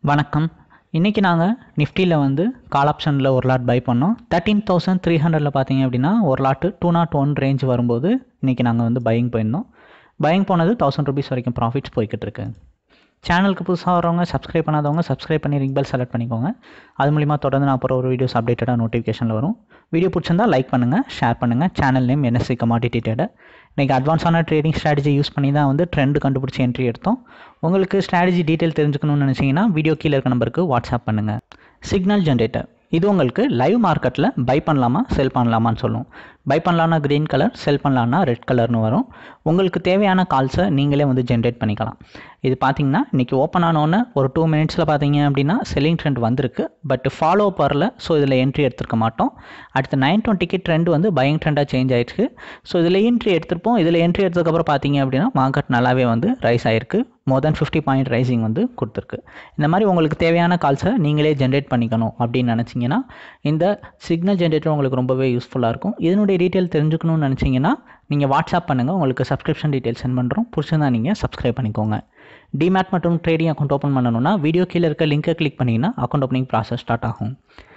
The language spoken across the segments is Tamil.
வணக்கம். இன்றைக்கி நாங்கள் நிஃப்டியில் வந்து கால் ஆப்ஷனில் ஒரு லாட் பை பண்ணோம். 13,300 பார்த்தீங்க அப்படின்னா ஒரு லாட்டு 201 ரேஞ்ச் வரும்போது இன்றைக்கி நாங்கள் வந்து பையிங் போயிருந்தோம். பையிங் போனது ₹1000 வரைக்கும் ப்ராஃபிட்ஸ் போய்கிட்டு இருக்கு. சேனலுக்கு புதுசாக வரவங்க சப்ஸ்கிரைப் பண்ணாதவங்க சப்ஸ்கிரைப் பண்ணி ரிங் பெல் செலக்ட் பண்ணிக்கோங்க. அது மூலிமா தொடர்ந்து நான் அப்புறம் ஒரு வீடியோஸ் அப்டேட்டடாக நோட்டிஃபிகேஷனில் வரும். வீடியோ பிடிச்சிருந்தா லைக் பண்ணுங்கள், ஷேர் பண்ணுங்கள். Channel name NSC commodity trader. இன்றைக்கி அட்வான்ஸான ட்ரேடிங் ஸ்ட்ராட்டஜி யூஸ் பண்ணி தான் வந்து ட்ரெண்ட் கண்டுபிடிச்சி என்ட்ரி எடுத்தோம். உங்களுக்கு ஸ்ட்ராட்டஜி டீட்டெயில் தெரிஞ்சுக்கணும்னு நினச்சிங்கன்னா வீடியோ கீழே இருக்க நம்பருக்கு வாட்ஸ்அப் பண்ணுங்கள். சிக்னல் ஜென்ரேட்டர் இது உங்களுக்கு லைவ் மார்க்கெட்டில் பை பண்ணலாமா செல் பண்ணலாமான்னு சொல்லும். பை பண்ணலான்னா க்ரீன் கலர், செல் பண்ணலான்னா ரெட் கலர்னு வரும். உங்களுக்கு தேவையான கால்ஸை நீங்களே வந்து ஜென்ரேட் பண்ணிக்கலாம். இது பார்த்தீங்கன்னா இன்றைக்கி ஓப்பன் ஆனோன்னு ஒரு 2 மினிட்ஸில் பார்த்தீங்க அப்படின்னா செல்லிங் ட்ரெண்ட் வந்திருக்கு. பட் ஃபாலோ வரல. ஸோ இதில் என்ட்ரி எடுத்துருக்க மாட்டோம். அடுத்து 920 ட்ரெண்ட் வந்து பையிங் ட்ரெண்டாக சேஞ்ச் ஆகிடுச்சு. ஸோ இதில் என்ட்ரி எடுத்திருப்போம். இதில் என்ட்ரி எடுத்ததுக்கப்புறம் பார்த்தீங்க அப்படின்னா மார்க்கெட் நல்லாவே வந்து ரைஸ் ஆகிருக்கு. மோர் தென் 50 பாயிண்ட் ரைசிங் வந்து கொடுத்துருக்கு. இந்த மாதிரி உங்களுக்கு தேவையான கால்ஸை நீங்களே ஜென்ரேட் பண்ணிக்கணும் அப்படின்னு நினச்சிங்கன்னா இந்த சிக்னல் ஜென்ரேட்டர் உங்களுக்கு ரொம்பவே யூஸ்ஃபுல்லாக இருக்கும். இதனுடைய டீட்டெயில் தெரிஞ்சுக்கணும்னு நினச்சிங்கன்னா நீங்கள் வாட்ஸ்அப் பண்ணுங்கள். உங்களுக்கு சப்ஸ்கிரிப்ஷன் டீட்டெயில் சென்ட் பண்ணுறோம். பிடிச்சிருந்தா நீங்கள் சப்ஸ்கிரைப் பண்ணிக்கோங்க. டிமேட் மற்றும் ட்ரேடிங் அக்கௌண்ட் ஓப்பன் பண்ணணும்னா வீடியோ கீழே இருக்க லிங்கை கிளிக் பண்ணிங்கன்னா அக்கௌண்ட் ஓப்பனிங் ப்ராசஸ் ஸ்டார்ட் ஆகும்.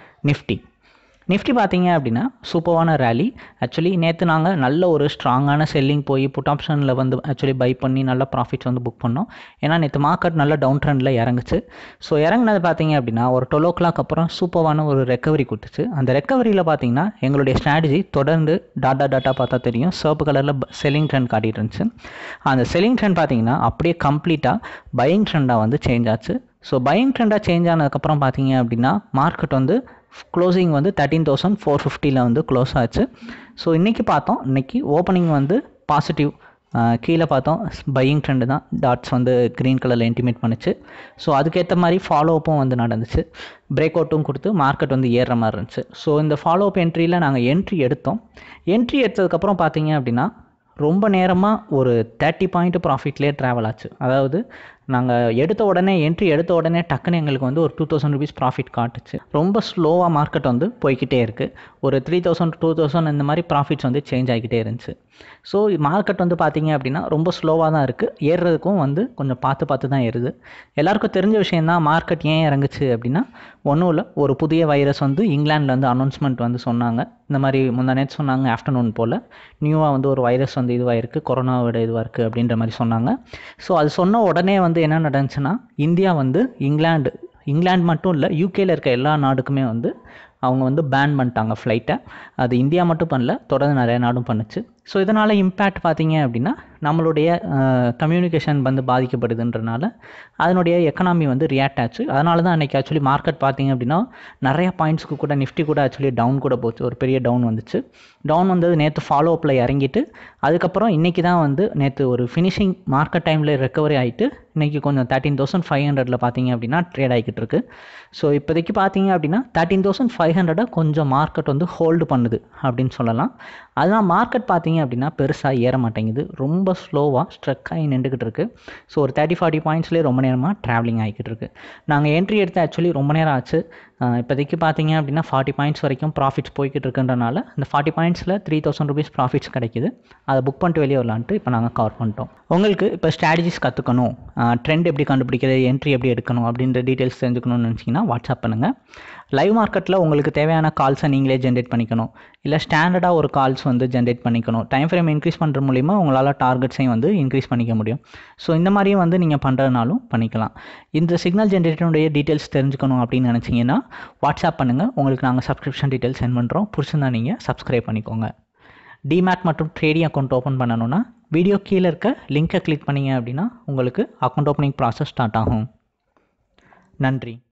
நிஃப்டி பார்த்தீங்க அப்படின்னா சூப்பரான ரேலி. ஆக்சுவலி நேற்று நாங்கள் நல்ல ஒரு ஸ்ட்ராங்கான செல்லிங் போய் புட் ஆப்ஷனில் வந்து ஆக்சுவலி பை பண்ணி நல்ல ப்ராஃபிட்ஸ் வந்து புக் பண்ணோம். ஏன்னா நேற்று மார்க்கெட் நல்ல டவுன் ட்ரெண்டில் இறங்குச்சு. ஸோ இறங்குனது பார்த்தீங்க அப்படின்னா ஒரு 12 o'clock அப்புறம் சூப்பரான ஒரு ரெக்கவரி கொடுத்துச்சு. அந்த ரெக்கவரியில் பார்த்தீங்கன்னா எங்களுடைய ஸ்ட்ராட்டஜி தொடர்ந்து டாட்டா பார்த்தா தெரியும் சிவப்பு கலரில் செல்லிங் ட்ரெண்ட் காட்டிகிட்டு இருந்துச்சு. அந்த செல்லிங் ட்ரெண்ட் பார்த்தீங்கன்னா அப்படியே கம்ப்ளீட்டாக பையிங் ட்ரெண்டாக வந்து சேஞ்ச் ஆச்சு. ஸோ பையிங் ட்ரெண்டாக சேஞ்ச் ஆனதுக்கப்புறம் பார்த்தீங்க அப்படின்னா மார்க்கெட் வந்து க்ளோசிங் வந்து 13,450 வந்து க்ளோஸ் ஆச்சு. ஸோ இன்றைக்கி பார்த்தோம், இன்றைக்கி ஓப்பனிங் வந்து பாசிட்டிவ். கீழே பார்த்தோம் பையிங் ட்ரெண்டு தான் டாட்ஸ் வந்து க்ரீன் கலரில் இன்டிமேட் பண்ணிச்சு. ஸோ அதுக்கேற்ற மாதிரி ஃபாலோ அப்பும் வந்து நடந்துச்சு. பிரேக் அவுட்டும் கொடுத்து மார்க்கெட் வந்து ஏறுற மாதிரி இருந்துச்சு. ஸோ இந்த ஃபாலோ அப் என்ட்ரியில் நாங்கள் என்ட்ரி எடுத்தோம். என்ட்ரி எடுத்ததுக்கப்புறம் பார்த்தீங்க அப்படின்னா ரொம்ப நேரமாக ஒரு 30 பாயிண்ட் ப்ராஃபிட்லேயே ட்ராவல் ஆச்சு. அதாவது நாங்கள் என்ட்ரி எடுத்த உடனே டக்குன்னு எங்களுக்கு வந்து ஒரு ₹2,000 ப்ராஃபிட் காட்டுச்சு. ரொம்ப ஸ்லோவாக மார்க்கெட் வந்து போய்கிட்டே இருக்குது. ஒரு 3,000 2,000 இந்த மாதிரி ப்ராஃபிட்ஸ் வந்து சேஞ்ச் ஆகிக்கிட்டே இருந்துச்சு. ஸோ மார்க்கெட் வந்து பார்த்தீங்க அப்படின்னா ரொம்ப ஸ்லோவாக தான் இருக்குது. ஏறுறதுக்கும் வந்து கொஞ்சம் பார்த்து தான் ஏறுது. எல்லாருக்கும் தெரிஞ்ச விஷயந்தான் மார்க்கெட் ஏன் இறங்குச்சு அப்படின்னா ஒன்றும் இல்லை, ஒரு புதிய வைரஸ் வந்து இங்கிலாண்டில் வந்து அனௌன்ஸ்மெண்ட் வந்து சொன்னாங்க. இந்த மாதிரி முந்தா நேற்று சொன்னாங்க ஆஃப்டர்நூன் போல் நியூவாக வந்து ஒரு வைரஸ் வந்து இதுவாக இருக்குது, கொரோனாவோட இதுவாக இருக்குது அப்படின்ற மாதிரி சொன்னாங்க. ஸோ அது சொன்ன உடனே வந்து என்ன நடந்துச்சுன்னா இந்தியா வந்து இங்கிலாந்து மட்டும் இல்லை யூகேயில் இருக்க எல்லா நாடுக்குமே வந்து அவங்க வந்து பேன் பண்ணிட்டாங்க ஃப்ளைட்டை. அது இந்தியா மட்டும் பண்ணல, தொடர்ந்து நிறைய நாடும் பண்ணுச்சு. ஸோ இதனால் இம்பேக்ட் பார்த்தீங்க அப்படின்னா நம்மளுடைய கம்யூனிகேஷன் வந்து பாதிக்கப்படுதுன்றனால அதனுடைய எக்கனாமி வந்து ரியாக்ட் ஆச்சு. அதனால தான் அன்றைக்கி ஆக்சுவலி மார்க்கெட் பார்த்தீங்க அப்படின்னா நிறைய பாயிண்ட்ஸ்க்கு கூட நிஃப்டி கூட ஆக்சுவலி டவுன் கூட போச்சு. ஒரு பெரிய டவுன் வந்துச்சு. டவுன் வந்தது நேற்று ஃபாலோ அப்பில் இறங்கிட்டு அதுக்கப்புறம் இன்றைக்கி தான் வந்து நேற்று ஒரு ஃபினிஷிங் மார்க்கெட் டைமில் ரெக்கவரி ஆகிட்டு இன்றைக்கி கொஞ்சம் 13,500 பார்த்தீங்க அப்படின்னா ட்ரேட் ஆகிக்கிட்டு இருக்கு. ஸோ இப்போதைக்கு பார்த்தீங்க அப்படின்னா 13,500 கொஞ்சம் மார்க்கெட் வந்து ஹோல்டு பண்ணுது அப்படின்னு சொல்லலாம். அதனால் மார்க்கெட் பார்த்தீங்க அப்படின்னா பெருசாக ஏற மாட்டேங்குது. ரொம்ப ஸ்லோவாக ஸ்ட்ரக் ஆகி நின்றுக்கிட்டு இருக்குது. ஸோ ஒரு 30-40 பாயிண்ட்ஸ்லேயே ரொம்ப நேரமாக ட்ராவலிங் ஆகிக்கிட்டு இருக்குது. நாங்கள் என்ட்ரி எடுத்து ஆக்சுவலி ரொம்ப நேரம் ஆச்சு. இப்போதைக்கு பார்த்தீங்க அப்படின்னா 40 பாயிண்ட்ஸ் வரைக்கும் ப்ராஃபிட்ஸ் போய்கிட்டு இருக்குன்றனால இந்த 40 பாயிண்ட்ஸில் ₹3,000 ப்ராஃபிட்ஸ் கிடைக்குது. அதை புக் பண்ணிட்டு வெளியே வரலான்ட்டு இப்போ நாங்கள் கவர் பண்ணிட்டோம். உங்களுக்கு இப்போ ஸ்ட்ராட்டஜிஸ் கற்றுக்கணும், ட்ரெண்ட் எப்படி கண்டுபிடிக்கிறது, என்ட்ரி எப்படி எடுக்கணும் அப்படின்ற டீட்டெயில்ஸ் தெரிஞ்சுக்கணும்னு நினச்சிங்கன்னா வாட்ஸ்அப் பண்ணுங்கள். லைவ் மார்க்கெட்டில் உங்களுக்கு தேவையான கால்ஸை நீங்களே ஜென்ரேட் பண்ணிக்கணும், இல்லை ஸ்டாண்டர்டாக ஒரு கால்ஸ் வந்து ஜென்ரேட் பண்ணிக்கணும். டைம் ஃப்ரேம் இன்க்ரீஸ் பண்ணுற மூலிமா உங்களால் டார்கெட்ஸையும் வந்து இன்க்ரீஸ் பண்ணிக்க முடியும். ஸோ இந்த மாதிரியும் வந்து நீங்கள் பண்ணுறதுனாலும் பண்ணிக்கலாம். இந்த சிக்னல் ஜென்ரேட்டருடைய டீட்டெயில்ஸ் தெரிஞ்சுக்கணும் அப்படின்னு நினச்சிங்கன்னா வாட்ஸ்அப் பண்ணுங்கள். உங்களுக்கு நாங்கள் சப்ஸ்கிரிப்ஷன் டீட்டெயில்ஸ் சென்ட் பண்ணுறோம். பிடிச்சிருந்தா நீங்கள் சப்ஸ்கிரைப் பண்ணிக்கோங்க. டிமேட் மற்றும் ட்ரேடிங் அக்கௌண்ட் ஓப்பன் பண்ணணும்னா வீடியோ கீழே இருக்க லிங்கை கிளிக் பண்ணிங்க அப்படின்னா உங்களுக்கு அக்கௌண்ட் ஓப்பனிங் ப்ராசஸ் ஸ்டார்ட் ஆகும். நன்றி.